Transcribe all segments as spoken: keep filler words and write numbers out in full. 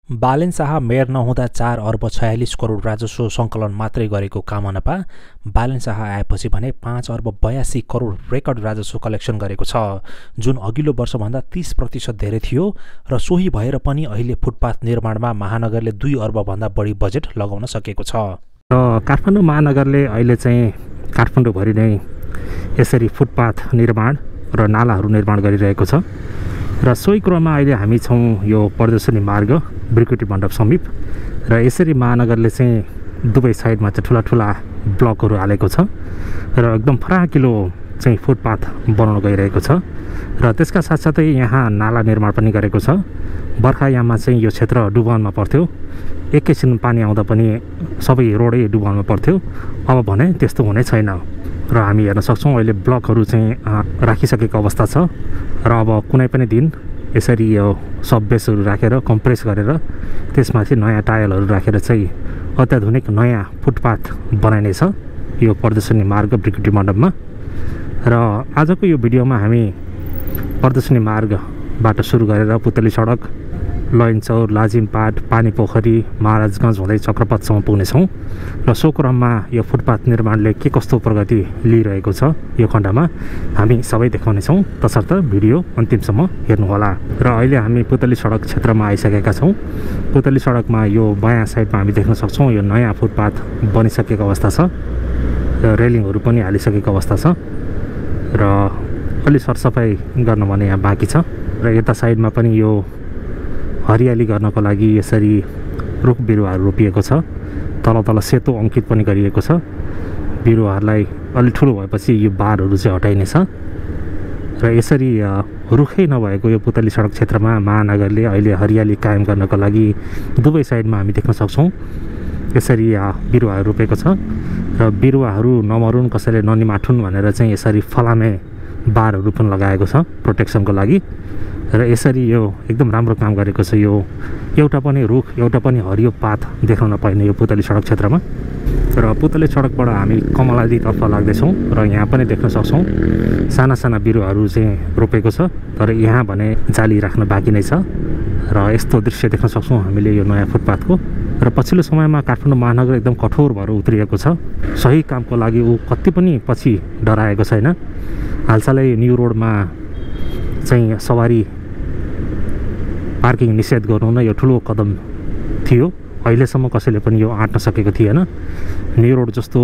Balen Shah mayor नहुँदा चार अर्ब छयालिस करोड राजस्व सङ्कलन मात्रै गरेको कामनपा बालेन शाह आएपछि भने पाँच अर्ब बयासी करोड रेकर्ड राजस्व कलेक्सन गरेको छ, जुन अघिल्लो वर्षभन्दा तीस प्रतिशत धेरै थियो र सोही भएर पनि अहिले फुटपाथ निर्माणमा महानगरले दुई अर्बभन्दा बढी बजेट लगाउन सकेको छ। र काठमाडौँ महानगरले अहिले चाहिँ काठमाडौँभरि नै यसरी फुटपाथ निर्माण र नालाहरू निर्माण गरिरहेको छ र सोही क्रममा अहिले हामी छौँ यो प्रदर्शनी मार्ग ब्रिकुटी मण्डप समीप र यसरी महानगरले चाहिँ दुवै साइडमा चाहिँ ठुला ठुला ब्लकहरू हालेको छ र एकदम फराकिलो चाहिँ फुटपाथ बनाउन गइरहेको छ र त्यसका साथसाथै यहाँ नाला निर्माण पनि गरेको छ। बर्खायाममा चाहिँ यो क्षेत्र डुबानमा पर्थ्यो, एकैछिन पानी आउँदा पनि सबै रोडै डुबानमा पर्थ्यो, अब भने त्यस्तो हुने छैन र हामी हेर्न सक्छौँ अहिले ब्लकहरू चाहिँ राखिसकेको अवस्था छ र अब कुनै पनि दिन यसरी यो सब बेसहरू राखेर कम्प्रेस गरेर त्यसमाथि नयाँ टायलहरू राखेर चाहिँ अत्याधुनिक नयाँ फुटपाथ बनाइनेछ यो प्रदर्शनी मार्ग ब्रिकुटी मण्डपमा। र आजको यो भिडियोमा हामी प्रदर्शनी मार्गबाट सुरु गरेर पुतली सडक, लैनचौर, लाजिमपाट, पानी पोखरी, महाराजगञ्ज हुँदै चक्रपथसम्म पुग्नेछौँ र सो क्रममा यो फुटपाथ निर्माणले के कस्तो प्रगति लिइरहेको छ यो खण्डमा हामी सबै देखाउनेछौँ, तसर्थ भिडियो अन्तिमसम्म हेर्नुहोला। र अहिले हामी पुतली सडक क्षेत्रमा आइसकेका छौँ। पुतली सडकमा यो बायाँ साइडमा हामी देख्न सक्छौँ यो नयाँ फुटपाथ बनिसकेको अवस्था छ र रेलिङहरू पनि हालिसकेको अवस्था छ र अलि सरसफाइ गर्न भने यहाँ बाँकी छ र यता साइडमा पनि यो हरियाली गर्नको लागि यसरी रुख बिरुवाहरू रोपिएको छ, तल तल सेतो अङ्कित पनि गरिएको छ। बिरुवाहरूलाई अलि ठुलो भएपछि यो बारहरू चाहिँ हटाइनेछ र यसरी रुखै नभएको यो पुतली सडक क्षेत्रमा महानगरले अहिले हरियाली कायम गर्नको लागि दुवै साइडमा हामी देख्न सक्छौँ यसरी बिरुवाहरू रोपेको छ र बिरुवाहरू नमरुन्, कसैले ननिमाठुन् भनेर चाहिँ यसरी फलामे बारहरू पनि लगाएको छ प्रोटेक्सनको लागि र यसरी यो एकदम राम्रो काम गरेको छ। यो एउटा पनि रुख, एउटा पनि हरियो पात देख्न नपाइने यो पुतली सडक क्षेत्रमा। र पुतली सडकबाट हामी कमलादीतर्फ लाग्दैछौँ र यहाँ पनि देख्न सक्छौँ साना साना बिरुवाहरू चाहिँ रोपेको छ, तर यहाँ भने जाली राख्न बाँकी नै छ र यस्तो दृश्य देख्न सक्छौँ हामीले यो नयाँ फुटपाथको। र पछिल्लो समयमा काठमाडौँ महानगर एकदम कठोर भएर उत्रिएको छ, सही कामको लागि ऊ कति पनि पछि डराएको छैन। हालसालै न्यू रोडमा चाहिँ सवारी पार्किङ निषेध गर्नु नै यो ठुलो कदम थियो, अहिलेसम्म कसैले पनि यो आँट्न सकेको थिएन। न्यू रोड जस्तो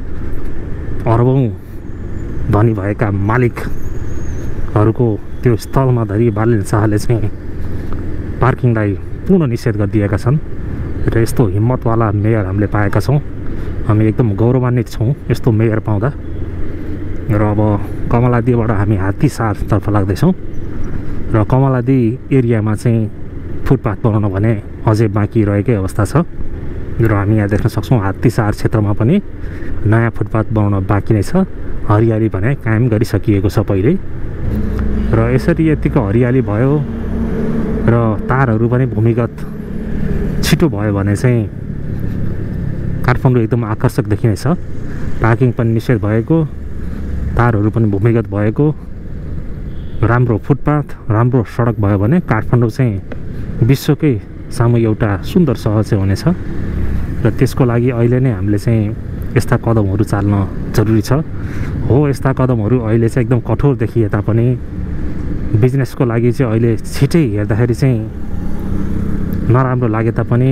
अरबौँ धनी भएका मालिकहरूको त्यो स्थलमा धरि बालेन शाहले चाहिँ पार्किङलाई पुनः निषेध गरिदिएका छन् र यस्तो हिम्मतवाला मेयर हामीले पाएका छौँ। हामी एकदम गौरवान्वित छौँ यस्तो मेयर पाउँदा। र अब कमलादीबाट हामी हात्तीसारतर्फ लाग्दैछौँ र कमलादी एरियामा चाहिँ फुटपाथ बनाउन भने अझै बाँकी रहेकै अवस्था छ र हामी यहाँ देख्न सक्छौँ हात्तीसार क्षेत्रमा पनि नयाँ फुटपाथ बनाउन बाँकी नै छ। हरियाली भने कायम गरिसकिएको छ पहिल्यै र यसरी यतिको हरियाली भयो र तारहरू पनि भूमिगत छिटो भयो भने चाहिँ काठमाडौँ एकदम आकर्षक देखिनेछ। पार्किङ पनि निषेध भएको, तारहरू पनि भूमिगत भएको, राम्रो फुटपाथ, राम्रो सडक भयो भने काठमाडौँ चाहिँ विश्वकै सामु एउटा सुन्दर सहर चाहिँ हुनेछ र त्यसको लागि अहिले नै हामीले चाहिँ यस्ता कदमहरू चाल्न जरुरी छ। हो, यस्ता कदमहरू अहिले चाहिँ एकदम कठोर देखिए तापनि बिजनेसको लागि चाहिँ अहिले छिटै हेर्दाखेरि चाहिँ नराम्रो लागे तापनि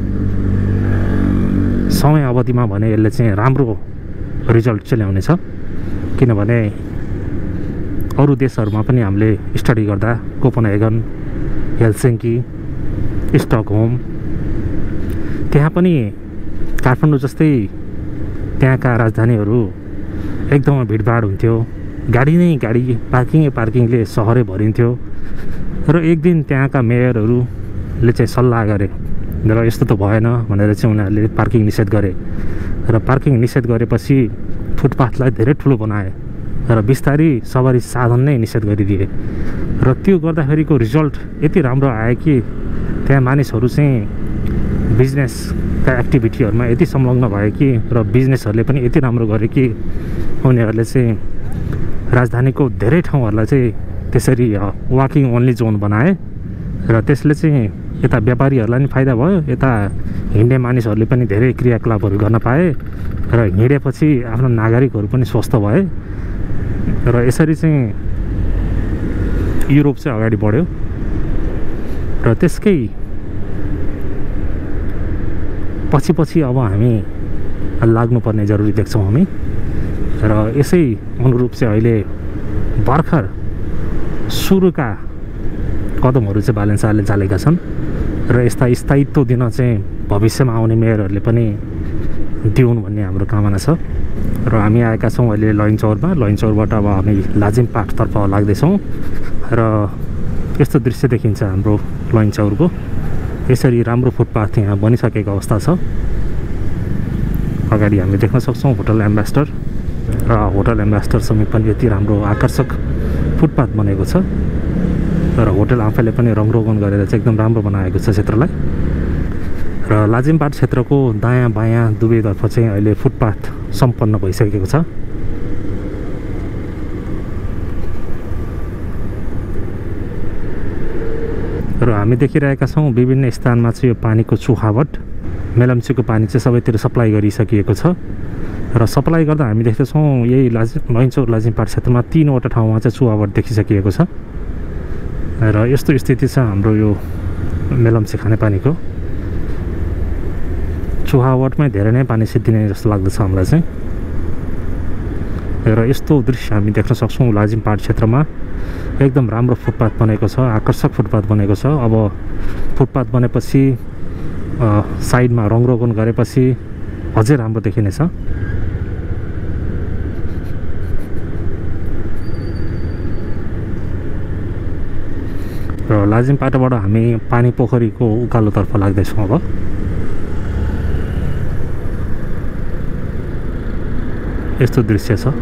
समय अवधिमा भने यसले चाहिँ राम्रो रिजल्ट चाहिँ ल्याउनेछ। किनभने अरू देशहरूमा पनि हामीले स्टडी गर्दा कोपनहेगन, हेलसिङ्की, स्टकहोम, त्यहाँ पनि काठमाडौँ जस्तै त्यहाँका राजधानीहरू एकदमै भिडभाड हुन्थ्यो, गाडी नै गाडी, पार्किङै पार्किङले सहरै भरिन्थ्यो र एक दिन त्यहाँका मेयरहरूले चाहिँ सल्लाह गरे र यस्तो त भएन भनेर चाहिँ उनीहरूले पार्किङ निषेध गरे र पार्किङ निषेध गरेपछि फुटपाथलाई धेरै ठुलो बनाए र बिस्तारै सवारी साधन नै निषेध गरिदिए र त्यो गर्दाखेरिको रिजल्ट यति राम्रो आयो कि त्यहाँ मानिसहरू चाहिँ बिजनेसका एक्टिभिटीहरूमा यति संलग्न भए कि र बिजनेसहरूले पनि यति राम्रो गरे कि उनीहरूले चाहिँ राजधानीको धेरै ठाउँहरूलाई चाहिँ त्यसरी वाकिङ ओन्ली जोन बनाए र त्यसले चाहिँ यता व्यापारीहरूलाई पनि फाइदा भयो, यता हिँड्ने मानिसहरूले पनि धेरै क्रियाकलापहरू गर्न पाए र हिँडेपछि आफ्नो नागरिकहरू पनि स्वस्थ भए र यसरी चाहिँ युरोप चाहिँ अगाडि बढ्यो। र त्यसकै पछि पछि अब हामी लाग्नुपर्ने जरुरी देख्छौँ हामी। र यसै अनुरूप चाहिँ अहिले भर्खर सुरुका कदमहरू चाहिँ बालेन शाहले चालेका छन् र यस्ता स्थायित्व दिन चाहिँ भविष्यमा आउने मेयरहरूले पनि दिउन् भन्ने हाम्रो कामना छ। र हामी आएका छौँ अहिले लैनचौरमा। लैनचौरबाट अब हामी लाजिमपाटतर्फ लाग्दैछौँ र यस्तो दृश्य देखिन्छ हाम्रो लैनचौरको। यसरी राम्रो फुटपाथ यहाँ बनिसकेको अवस्था छ। अगाडि हामी देख्न सक्छौँ होटल एम्बेसडर र होटल एम्बेसडर समीप पनि यति राम्रो आकर्षक फुटपाथ बनेको छ र होटल आफैले पनि रङरोगन गरेर चाहिँ एकदम राम्रो बनाएको छ क्षेत्रलाई। र लाजिमपाट क्षेत्रको दायाँ बायाँ दुवैतर्फ चाहिँ अहिले फुटपाथ सम्पन्न भइसकेको छ। र हामी देखिरहेका छौँ विभिन्न स्थानमा चाहिँ यो पानीको चुहावट, मेलम्चीको पानी चाहिँ सबैतिर सप्लाई गरिसकिएको छ र सप्लाई गर्दा हामी देख्दैछौँ यही लाजि लैनचौर लाजिमपाट क्षेत्रमा तीनवटा ठाउँमा चाहिँ चुहावट देखिसकिएको छ। र यस्तो स्थिति छ हाम्रो यो मेलम्ची खानेपानीको। चुहावटमै धेरै नै पानी सिद्धिने जस्तो लाग्दछ हामीलाई चाहिँ। र यस्तो दृश्य हामी देख्न सक्छौँ लाजिमपाट क्षेत्रमा। एकदम राम्रो फुटपाथ बनेको छ, आकर्षक फुटपाथ बनेको छ। अब फुटपाथ बनेपछि साइडमा रङरोगन गरेपछि अझै राम्रो देखिनेछ। र लाजिमपाटबाट हामी पानी पोखरीको उकालोतर्फ लाग्दैछौँ अब। यस्तो दृश्य छ।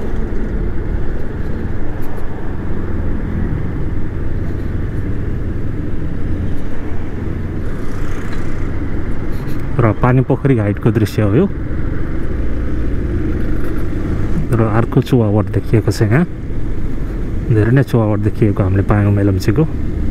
र पानी पोखरी हाइटको दृश्य हो यो। र अर्को चुहावट देखिएको छ यहाँ, धेरै नै चुहावट देखिएको हामीले पायौँ मेलम्चीको।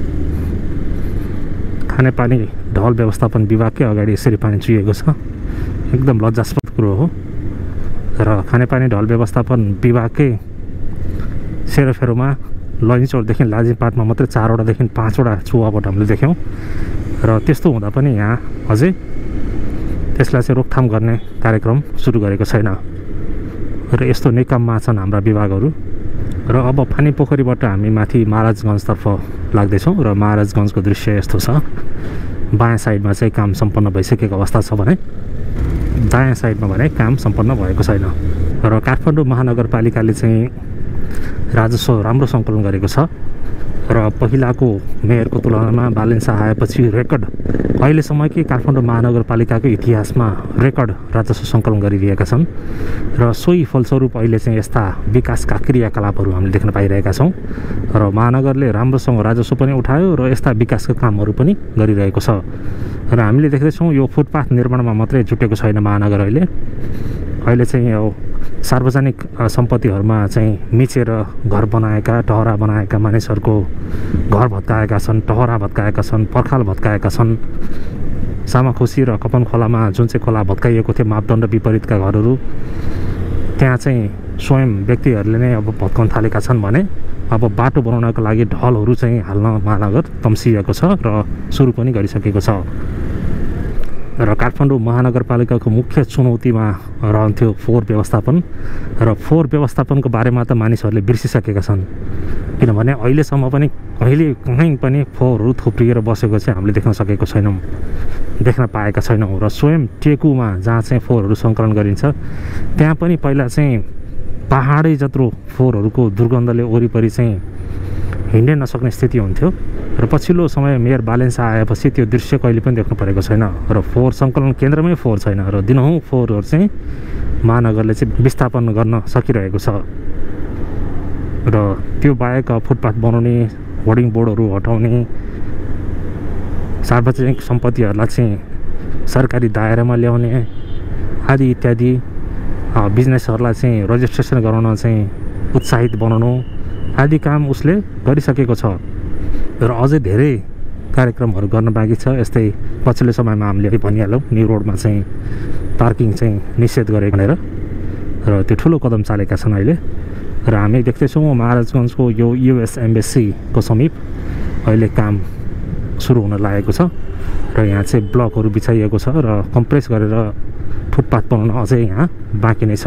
खानेपानी ढल व्यवस्थापन विभागकै अगाडि यसरी पानी चुहिएको छ, एकदम लज्जास्पद कुरो हो। र खानेपानी ढल व्यवस्थापन विभागकै सेरोफेरोमा लैनचौरदेखि लाजिमपाटमा मात्रै चारवटादेखि पाँचवटा चुहावट हामीले देख्यौँ। र त्यस्तो हुँदा पनि यहाँ अझै त्यसलाई चाहिँ रोकथाम गर्ने कार्यक्रम सुरु गरेको छैन। र यस्तो निकममा छन् हाम्रा विभागहरू। र अब पानी पोखरीबाट हामी माथि महाराजगञ्जतर्फ लाग्दैछौँ र महाराजगञ्जको दृश्य यस्तो छ। बायाँ साइडमा चाहिँ काम सम्पन्न भइसकेको अवस्था छ भने दायाँ साइडमा भने काम सम्पन्न भएको छैन। र काठमाडौँ महानगरपालिकाले चाहिँ राजस्व राम्रो सङ्कलन गरेको छ र पहिलाको मेयरको तुलनामा बालेन शाह आएपछि रेकर्ड अहिलेसम्मकै काठमाडौँ महानगरपालिकाको इतिहासमा रेकर्ड राजस्व सङ्कलन गरिरहेका छन्। र सोही फलस्वरूप अहिले चाहिँ यस्ता विकासका क्रियाकलापहरू हामीले देख्न पाइरहेका छौँ। र महानगरले राम्रोसँग राजस्व पनि उठायो र यस्ता विकासका कामहरू पनि गरिरहेको छ। र हामीले देख्दैछौँ यो फुटपाथ निर्माणमा मात्रै जुटेको छैन महानगर। अहिले अहिले चाहिँ यो सार्वजनिक सम्पत्तिहरूमा चाहिँ मिचेर घर बनाएका, टहरा बनाएका मानिसहरूको घर भत्काएका छन्, टहरा भत्काएका छन्, पर्खाल भत्काएका छन्। सामाखुसी र कपन खोलामा जुन चाहिँ खोला भत्काइएको थियो मापदण्ड विपरीतका घरहरू, त्यहाँ चाहिँ स्वयं व्यक्तिहरूले नै अब भत्काउन थालेका छन् भने अब बाटो बनाउनको लागि ढलहरू चाहिँ हाल्न महानगर तम्सिएको छ र सुरु पनि गरिसकेको छ। र काठमाडौँ महानगरपालिकाको मुख्य चुनौतीमा रहन्थ्यो फोहोर व्यवस्थापन। र फोहोर व्यवस्थापनको बारेमा त मानिसहरूले बिर्सिसकेका छन्, किनभने अहिलेसम्म पनि कहिले कहीँ पनि फोहोरहरू थुप्रिएर बसेको चाहिँ हामीले देख्न सकेको छैनौँ, देख्न पाएका छैनौँ। र स्वयं टेकुमा जहाँ चाहिँ फोहोरहरू सङ्कलन गरिन्छ त्यहाँ पनि पहिला चाहिँ पहाडै जत्रो फोहोरहरूको दुर्गन्धले वरिपरि चाहिँ हिँड्नै नसक्ने स्थिति हुन्थ्यो। र पछिल्लो समय मेयर बालेन शाह आएपछि त्यो दृश्य कहिले पनि देख्नु परेको छैन। र फोहोर सङ्कलन केन्द्रमै फोहोर छैन र दिनहुँ फोहोरहरू चाहिँ महानगरले चाहिँ विस्थापन गर्न सकिरहेको छ। र त्यो बाहेक फुटपाथ बनाउने, होर्डिङ बोर्डहरू हटाउने, सार्वजनिक सम्पत्तिहरूलाई चाहिँ सरकारी दायरामा ल्याउने आदि इत्यादि बिजनेसहरूलाई चाहिँ रजिस्ट्रेसन गराउन चाहिँ उत्साहित बनाउनु आदि काम उसले गरिसकेको छ। र अझै धेरै कार्यक्रमहरू गर्न बाँकी छ। यस्तै पछिल्लो समयमा हामीले भनिहाल्यौँ न्यु रोडमा चाहिँ पार्किङ चाहिँ निषेध गरेको भनेर र त्यो ठुलो कदम चालेका छन् अहिले। र हामी देख्दैछौँ महाराजगञ्जको यो युएस एम्बेसीको समीप अहिले काम सुरु हुन लागेको छ र यहाँ चाहिँ ब्लकहरू बिछाइएको छ र कम्प्रेस गरेर फुटपाथ बनाउन अझै यहाँ बाँकी नै छ।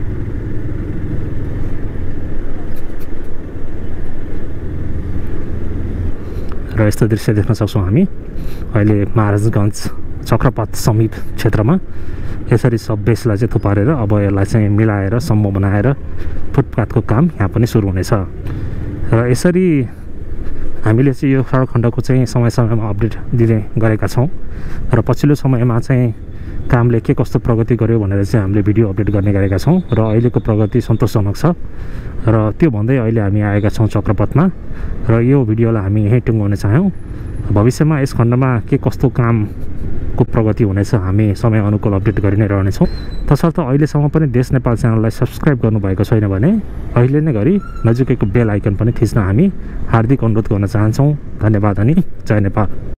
र यस्तो दृश्य देख्न सक्छौँ हामी अहिले महाराजगञ्ज चक्रपथ समीप क्षेत्रमा यसरी सब बेसलाई चाहिँ थुपारेर अब यसलाई चाहिँ मिलाएर सम्म बनाएर फुटपाथको काम यहाँ पनि सुरु हुनेछ। र यसरी हामीले चाहिँ यो सडक खण्डको चाहिँ समय समयमा अपडेट दिँदै गरेका छौँ र पछिल्लो समयमा चाहिँ कामले के कस्तो प्रगति गर्यो भनेर चाहिँ हामीले भिडियो अपडेट गर्ने गरेका छौँ र अहिलेको प्रगति सन्तोषजनक छ। र त्यो भन्दै अहिले हामी आएका छौँ चक्रपथमा र यो भिडियोलाई हामी यहीँ टुङ्गाउन चाह्यौँ। भविष्यमा यस खण्डमा के कस्तो कामको प्रगति हुनेछ हामी समय अनुकूल अपडेट गरि नै रहनेछौँ। तसर्थ अहिलेसम्म पनि देश नेपाल च्यानललाई सब्सक्राइब गर्नुभएको छैन भने अहिले नै गरी नजिकैको बेल आइकन पनि थिच्न हामी हार्दिक अनुरोध गर्न चाहन्छौँ। धन्यवाद अनि जय नेपाल।